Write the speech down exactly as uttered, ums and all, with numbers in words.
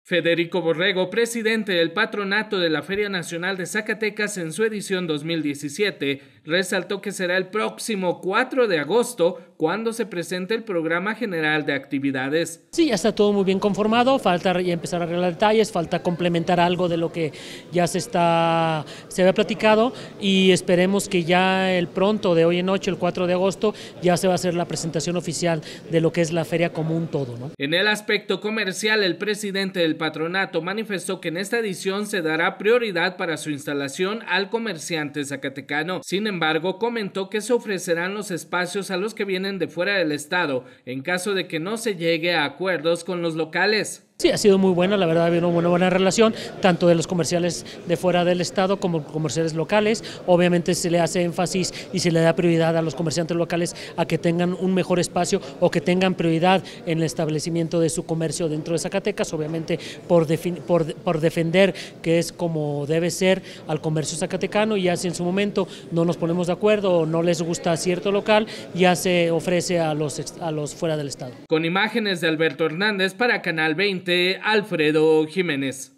Federico Borrego, presidente del patronato de la Feria Nacional de Zacatecas en su edición dos mil diecisiete, resaltó que será el próximo cuatro de agosto cuando se presente el programa general de actividades. Sí, ya está todo muy bien conformado, falta ya empezar a arreglar detalles, falta complementar algo de lo que ya se está se había platicado y esperemos que ya el pronto de hoy en noche, el cuatro de agosto, ya se va a hacer la presentación oficial de lo que es la feria como un todo, ¿no? En el aspecto comercial, el presidente del patronato manifestó que en esta edición se dará prioridad para su instalación al comerciante zacatecano. Sin embargo, comentó que se ofrecerán los espacios a los que vienen de fuera del estado en caso de que no se llegue a acuerdos con los locales. Sí, ha sido muy buena, la verdad ha habido una buena relación, tanto de los comerciales de fuera del estado como comerciales locales. Obviamente se le hace énfasis y se le da prioridad a los comerciantes locales a que tengan un mejor espacio o que tengan prioridad en el establecimiento de su comercio dentro de Zacatecas, obviamente por, por, por defender que es como debe ser al comercio zacatecano, y ya si en su momento no nos ponemos de acuerdo o no les gusta cierto local, ya se ofrece a los, a los fuera del estado. Con imágenes de Alberto Hernández para Canal veinte, Alfredo Jiménez.